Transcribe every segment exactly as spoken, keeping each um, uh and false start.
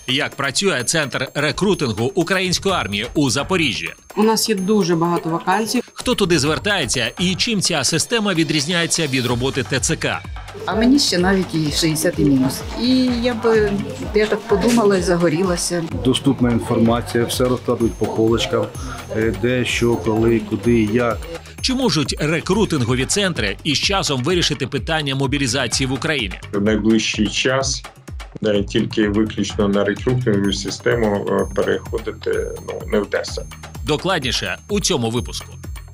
Як працює центр рекрутингу української армії у Запоріжжі? У нас є дуже багато вакансій. Хто туди звертається і чим ця система відрізняється від роботи Те Це Ка? А мені ще навіть і шістдесят і мінус. І я б, я так подумала і загорілася. Доступна інформація, все розкладуть по полочкам, де, що, коли, куди, як. Чи можуть рекрутингові центри із часом вирішити питання мобілізації в Україні? В найближчий час тільки виключно на рекрутингову систему переходити ну, не вдасться. Докладніше у цьому випуску.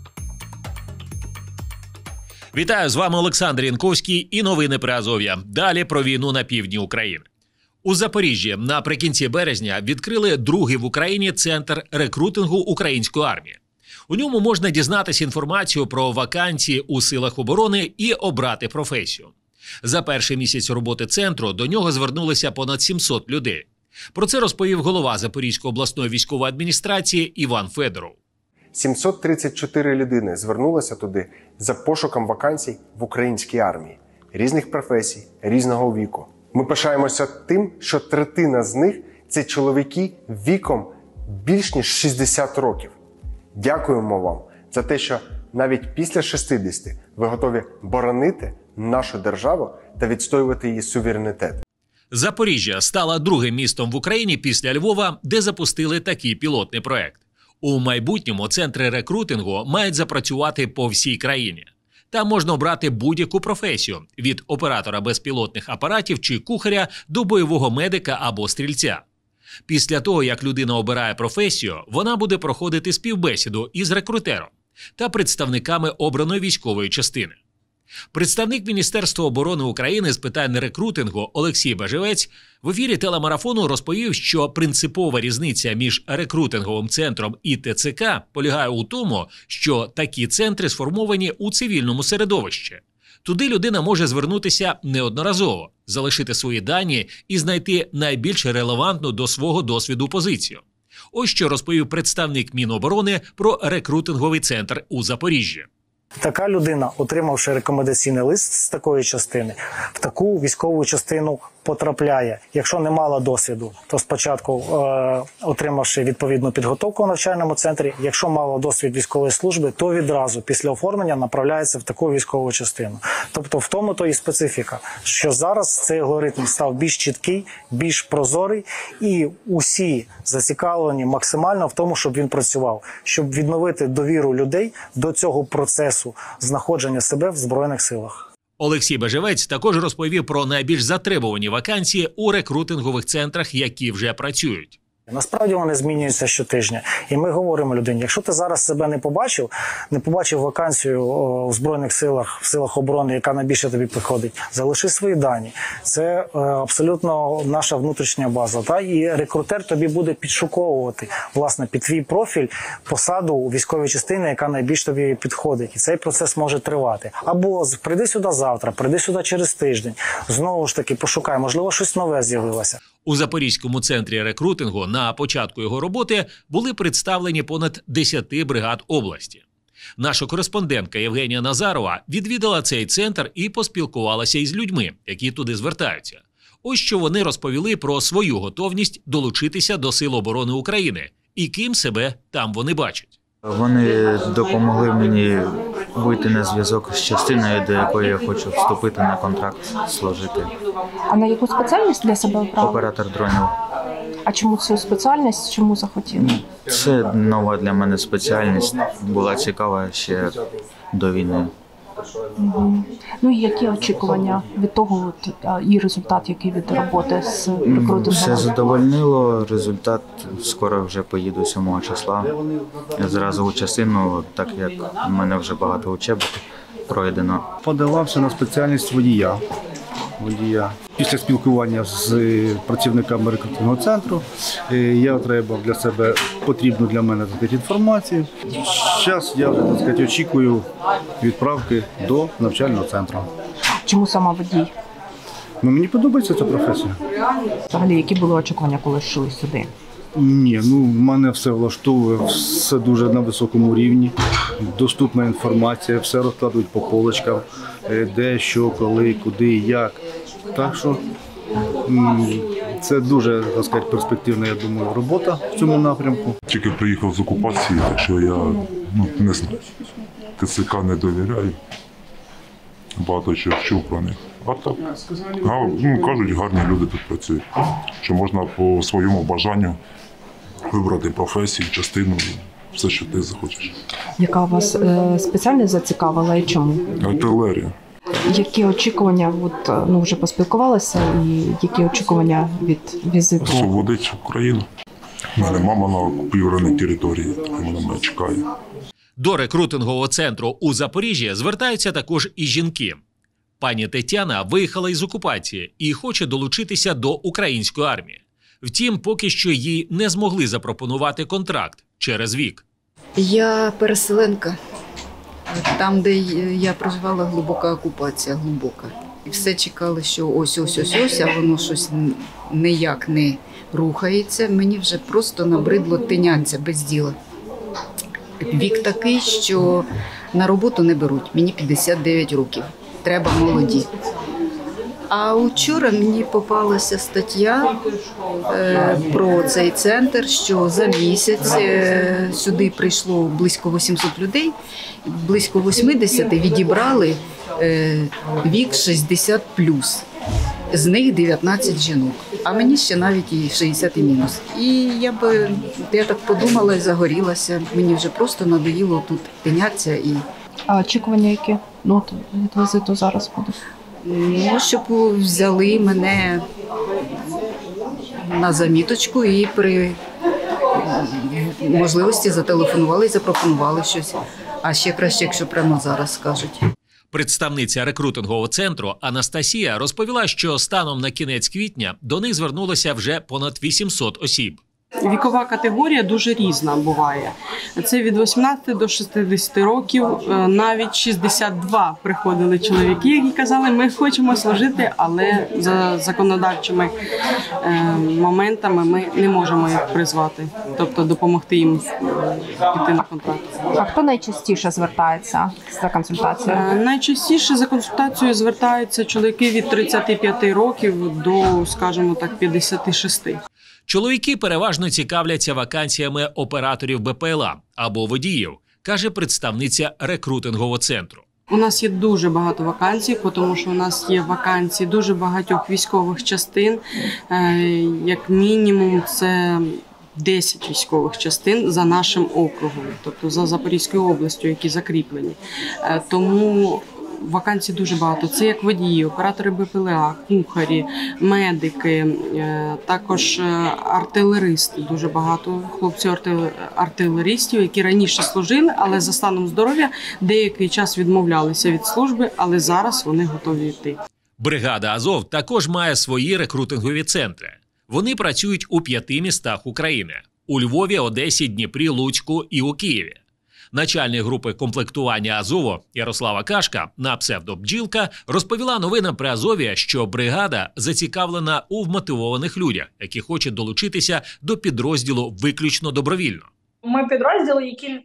Вітаю, з вами Олександр Янковський і новини Приазов'я. Далі про війну на півдні України. У Запоріжжі наприкінці березня відкрили другий в Україні центр рекрутингу української армії. У ньому можна дізнатися інформацію про вакансії у силах оборони і обрати професію. За перший місяць роботи центру до нього звернулися понад сімсот людей. Про це розповів голова Запорізької обласної військової адміністрації Іван Федоров. сімсот тридцять чотири людини звернулися туди за пошуком вакансій в українській армії. Різних професій, різного віку. Ми пишаємося тим, що третина з них – це чоловіки віком більш ніж шістдесят років. Дякуємо вам за те, що навіть після шістдесяти ви готові боронити нашу державу та відстоювати її суверенітет. Запоріжжя стало другим містом в Україні після Львова, де запустили такий пілотний проект. У майбутньому центри рекрутингу мають запрацювати по всій країні. Там можна обрати будь-яку професію – від оператора безпілотних апаратів чи кухаря до бойового медика або стрільця. Після того, як людина обирає професію, вона буде проходити співбесіду із рекрутером та представниками обраної військової частини. Представник Міністерства оборони України з питань рекрутингу Олексій Бежевець в ефірі телемарафону розповів, що принципова різниця між рекрутинговим центром і Те Це Ка полягає у тому, що такі центри сформовані у цивільному середовищі. Туди людина може звернутися неодноразово, залишити свої дані і знайти найбільш релевантну до свого досвіду позицію. Ось що розповів представник Міноборони про рекрутинговий центр у Запоріжжі. Така людина, отримавши рекомендаційний лист з такої частини, в таку військову частину потрапляє. Якщо не мала досвіду, то спочатку е, отримавши відповідну підготовку в навчальному центрі. Якщо мала досвід військової служби, то відразу після оформлення направляється в таку військову частину. Тобто в тому то і специфіка, що зараз цей алгоритм став більш чіткий, більш прозорий і усі зацікавлені максимально в тому, щоб він працював, щоб відновити довіру людей до цього процесу знаходження себе в Збройних силах. Олексій Бежевець також розповів про найбільш затребувані вакансії у рекрутингових центрах, які вже працюють. Насправді вони змінюються щотижня. І ми говоримо людині, якщо ти зараз себе не побачив, не побачив вакансію у Збройних силах, в силах оборони, яка найбільше тобі підходить, залиши свої дані. Це е, абсолютно наша внутрішня база. Та? І рекрутер тобі буде підшуковувати, власне, під твій профіль посаду у військовій частині, яка найбільш тобі підходить. І цей процес може тривати. Або прийди сюди завтра, прийди сюди через тиждень. Знову ж таки, пошукай, можливо, щось нове з'явилося. У Запорізькому центрі рекрутингу на початку його роботи були представлені понад десять бригад області. Наша кореспондентка Євгенія Назарова відвідала цей центр і поспілкувалася із людьми, які туди звертаються. Ось що вони розповіли про свою готовність долучитися до Сил оборони України і ким себе там вони бачать. Вони допомогли мені вийти на зв'язок з частиною, до якої я хочу вступити на контракт, служити. А на яку спеціальність для себе обрали? Оператор дронів. А чому цю спеціальність, чому захотіли? Це нова для мене спеціальність, була цікава ще до війни. Угу. Ну і які очікування від того, от, і результат, який від роботи з рекрутингом? Все задовольнило, результат скоро вже поїду сьомого числа. Я зразу у частину, так як в мене вже багато учебок пройдено. Подавався на спеціальність водія. водія. Після спілкування з працівниками рекрутингового центру я отримав для себе потрібну для мене так сказати, інформацію. Зараз я вже так сказати, очікую відправки до навчального центру. Чому саме водій? Ну, мені подобається ця професія. Взагалі, які були очікування, коли йшли сюди? Ні, ну в мене все влаштовує, все дуже на високому рівні. Доступна інформація, все розкладуть по полочкам, де, що, коли, куди, як. Так що Це дуже, так сказати, перспективна, я думаю, робота в цьому напрямку. Тільки приїхав з окупації, так що я ну, не знаю. ТЦК не довіряю. Багато чого чув про них. А так, ну, кажуть, гарні люди тут працюють. Що можна по своєму бажанню вибрати професію, частину, все, що ти захочеш. Яка вас е, спеціально зацікавила і чому? Артилерія. Які очікування, от, ну, вже поспілкувалися, і які очікування від візиту? Освободить Україну. У мене мама на окупованій території, так вона мене чекає. До рекрутингового центру у Запоріжжі звертаються також і жінки. Пані Тетяна виїхала із окупації і хоче долучитися до української армії. Втім, поки що їй не змогли запропонувати контракт через вік. Я переселенка. Там, де я проживала, глибока окупація, глибока. І все чекали, що ось-ось-ось, а воно щось ніяк не рухається. Мені вже просто набридло тинянця без діла. Вік такий, що на роботу не беруть. Мені п'ятдесят дев'ять років. Треба молоді. А вчора мені попалася стаття е, про цей центр, що за місяць е, сюди прийшло близько вісімсот людей, близько вісімдесят відібрали е, вік шістдесят плюс, з них дев'ятнадцять жінок, а мені ще навіть і шістдесят і мінус. І я б, я так подумала і загорілася, мені вже просто надоїло тут тинятися. І... А очікування які? Ну, от від візиту зараз буде? Ну, щоб взяли мене на заміточку і при можливості зателефонували і запропонували щось. А ще краще, якщо прямо зараз скажуть. Представниця рекрутингового центру Анастасія розповіла, що станом на кінець квітня до них звернулося вже понад вісімсот осіб. Вікова категорія дуже різна буває. Це від вісімнадцяти до шістдесяти років, навіть шістдесят два приходили чоловіки, які казали, ми хочемо служити, але за законодавчими моментами ми не можемо їх призвати, тобто допомогти їм піти на контракт. А хто найчастіше звертається за консультацією? Найчастіше за консультацією звертаються чоловіки від тридцяти п'яти років до, скажімо так, п'ятдесят шість. Чоловіки переважно цікавляться вакансіями операторів Б П Л А або водіїв, каже представниця рекрутингового центру. У нас є дуже багато вакансій, тому що у нас є вакансії дуже багатьох військових частин. Як мінімум це десять військових частин за нашим округом, тобто за Запорізькою областю, які закріплені. Тому вакансій дуже багато. Це як водії, оператори Б П Л А, кухарі, медики, також артилеристи. Дуже багато хлопців-артилеристів, які раніше служили, але за станом здоров'я деякий час відмовлялися від служби, але зараз вони готові йти. Бригада Азов також має свої рекрутингові центри. Вони працюють у п'яти містах України – у Львові, Одесі, Дніпрі, Луцьку і у Києві. Начальник групи комплектування Азову Ярослава Кашка на псевдо «Бджілка» розповіла новинам при Азові, що бригада зацікавлена у вмотивованих людях, які хочуть долучитися до підрозділу виключно добровільно. Ми підрозділ, які,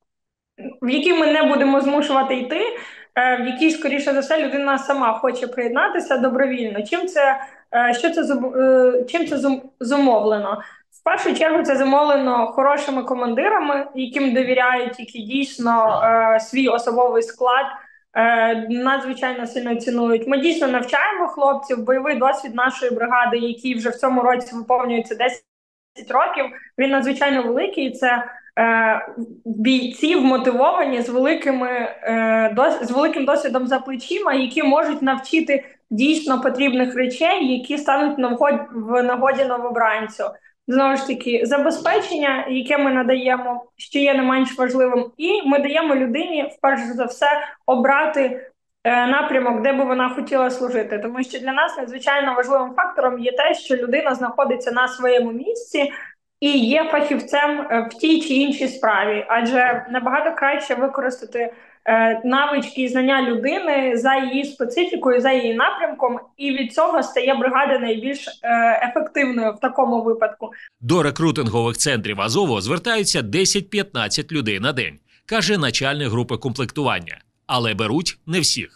в який ми не будемо змушувати йти, в який, скоріше за все, людина сама хоче приєднатися добровільно. Чим це, що це, чим це зумовлено? В першу чергу це замовлено хорошими командирами, яким довіряють, які дійсно е, свій особовий склад е, надзвичайно сильно цінують. Ми дійсно навчаємо хлопців. Бойовий досвід нашої бригади, який вже в цьому році виповнюється десять років, він надзвичайно великий. Це е, бійці вмотивовані з, великими, е, дос, з великим досвідом за плечима, які можуть навчити дійсно потрібних речей, які стануть в нагоді новобранцю. Знову ж таки, забезпечення, яке ми надаємо, що є не менш важливим, і ми даємо людині, вперше за все, обрати е, напрямок, де би вона хотіла служити. Тому що для нас надзвичайно важливим фактором є те, що людина знаходиться на своєму місці і є фахівцем в тій чи іншій справі. Адже набагато краще використати е, навички і знання людини за її специфікою, за її напрямком, і від цього стає бригада найбільш е, ефективною в такому випадку. До рекрутингових центрів Азову звертаються десять-п'ятнадцять людей на день, каже начальник групи комплектування. Але беруть не всіх.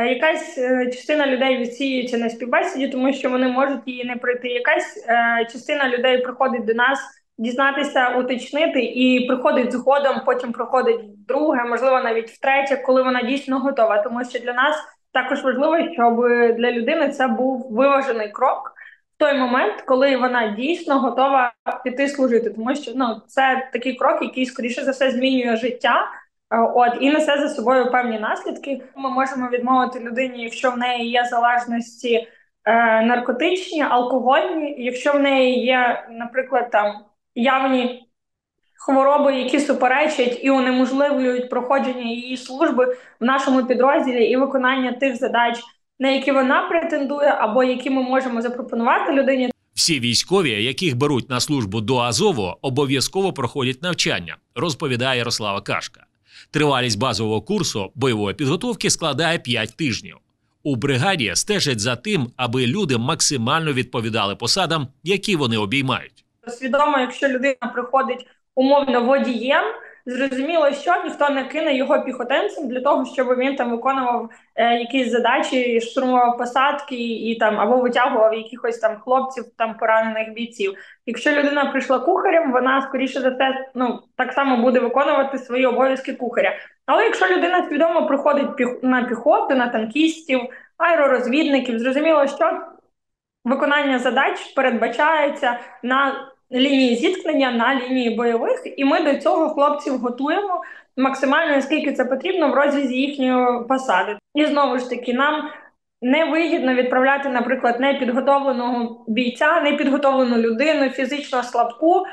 Якась частина людей відсіюється на співбесіді, тому що вони можуть її не пройти. Якась частина людей приходить до нас дізнатися, уточнити, і приходить згодом, потім приходить друге, можливо, навіть втретє, коли вона дійсно готова. Тому що для нас також важливо, щоб для людини це був виважений крок в той момент, коли вона дійсно готова піти служити. Тому що ну, це такий крок, який, скоріше за все, змінює життя. От, і несе за собою певні наслідки. Ми можемо відмовити людині, якщо в неї є залежності е, наркотичні, алкогольні, якщо в неї є, наприклад, там явні хвороби, які суперечать і унеможливлюють проходження її служби в нашому підрозділі і виконання тих задач, на які вона претендує, або які ми можемо запропонувати людині. Всі військові, яких беруть на службу до Азову, обов'язково проходять навчання, розповідає Ярослава Кашка. Тривалість базового курсу бойової підготовки складає п'ять тижнів. У бригаді стежать за тим, аби люди максимально відповідали посадам, які вони обіймають. Свідомо, якщо людина приходить умовно водієм, зрозуміло, що ніхто не кине його піхотинцем для того, щоб він там виконував е, якісь задачі, штурмував посадки і там або витягував якихось там хлопців, там поранених бійців. Якщо людина прийшла кухарем, вона скоріше за все, ну так само буде виконувати свої обов'язки кухаря. Але якщо людина свідомо приходить піх... на піхоту, на танкістів, аеророзвідників, зрозуміло, що виконання задач передбачається на лінії зіткнення, на лінії бойових, і ми до цього хлопців готуємо максимально, наскільки це потрібно в розрізі їхньої посади. І знову ж таки, нам не вигідно відправляти, наприклад, непідготовленого бійця, непідготовлену людину, фізично слабку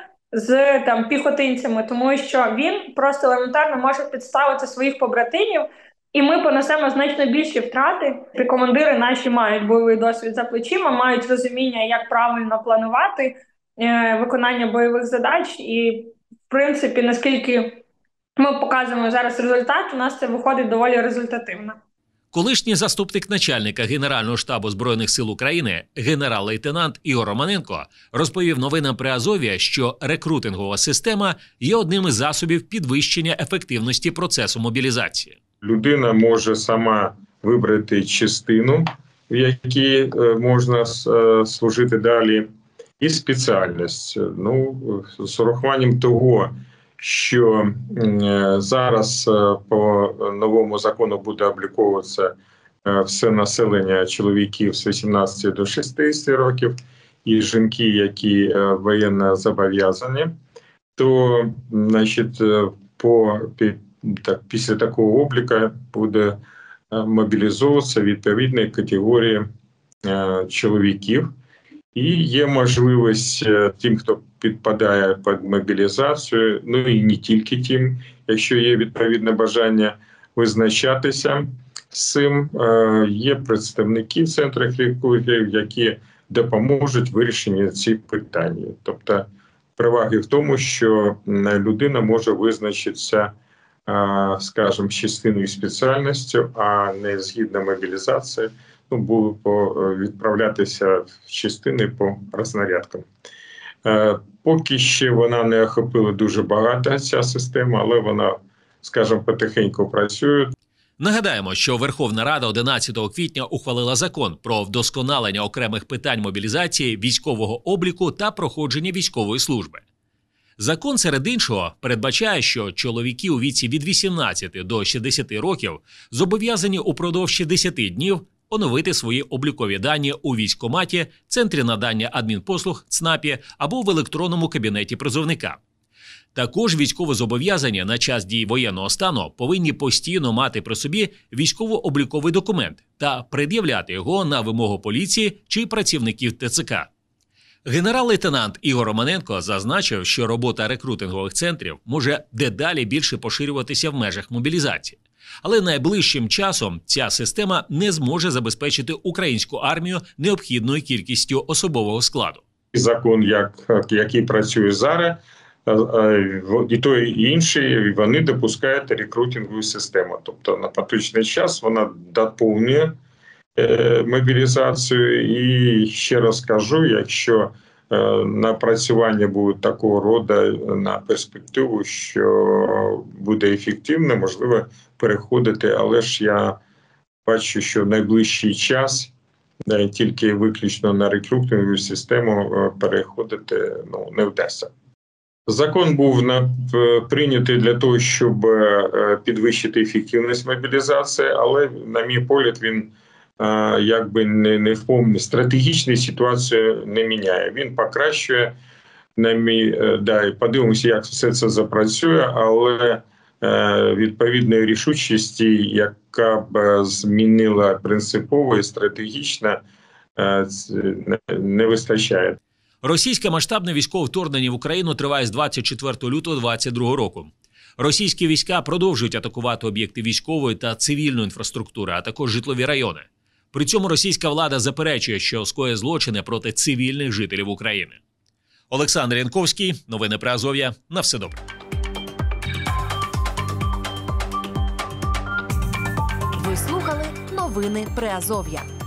з там піхотинцями, тому що він просто елементарно може підставити своїх побратимів, і ми понесемо значно більші втрати. Командири наші мають бойовий досвід за плечима, мають розуміння, як правильно планувати виконання бойових задач, і, в принципі, наскільки ми показуємо зараз результат, у нас це виходить доволі результативно. Колишній заступник начальника Генерального штабу Збройних сил України, генерал-лейтенант Ігор Романенко, розповів новинам при Азові, що рекрутингова система є одним із засобів підвищення ефективності процесу мобілізації. Людина може сама вибрати частину, в якій можна служити далі, і спеціальність. Ну, з урахуванням того, що зараз по новому закону буде обліковуватися все населення чоловіків з вісімнадцяти до шістдесяти років і жінки, які воєнно зобов'язані, то, значить, по, так, після такого обліку буде мобілізовуватися відповідні категорії чоловіків. І є можливість тим, хто підпадає під мобілізацію, ну і не тільки тим, якщо є відповідне бажання визначатися з цим. Є представники в центрах рекрутингу, які допоможуть вирішенню цих питань. Тобто переваги в тому, що людина може визначитися, скажімо, частиною спеціальністю, а не згідно мобілізації, ну, буде відправлятися в частини по рознарядкам. Поки ще вона не охопила дуже багато, ця система, але вона, скажімо, потихеньку працює. Нагадаємо, що Верховна Рада одинадцятого квітня ухвалила закон про вдосконалення окремих питань мобілізації, військового обліку та проходження військової служби. Закон, серед іншого, передбачає, що чоловіки у віці від вісімнадцяти до шістдесяти років зобов'язані упродовж шістдесяти днів оновити свої облікові дані у військкоматі, центрі надання адмінпослуг, ЦНАПі або в електронному кабінеті призовника. Також військовозобов'язані на час дії воєнного стану повинні постійно мати при собі військово-обліковий документ та пред'являти його на вимогу поліції чи працівників ТЦК. Генерал-лейтенант Ігор Романенко зазначив, що робота рекрутингових центрів може дедалі більше поширюватися в межах мобілізації. Але найближчим часом ця система не зможе забезпечити українську армію необхідною кількістю особового складу. Закон, як, який працює зараз, і той, і інший, вони допускають рекрутингову систему. Тобто на поточний час вона доповнює мобілізацію. І ще раз кажу, якщо напрацювання будуть такого роду на перспективу, що буде ефективно, можливо, переходити, але ж я бачу, що в найближчий час е, тільки виключно на рекрутингову систему е, переходити ну, не вдасться. Закон був на, прийнятий для того, щоб е, підвищити ефективність мобілізації, але, на мій погляд, він е, якби не, не в повній стратегічній ситуацію не міняє. Він покращує, на мій, е, да, подивимося, як все це запрацює, але е, відповідної рішучості, яка б змінила принципово і стратегічно, е, не, не вистачає. Російське масштабне військове вторгнення в Україну триває з двадцять четвертого лютого двадцять другого року. Російські війська продовжують атакувати об'єкти військової та цивільної інфраструктури, а також житлові райони. При цьому російська влада заперечує, що скоює злочини проти цивільних жителів України. Олександр Янковський, новини Приазов'я. На все добре. Ви слухали новини Приазов'я.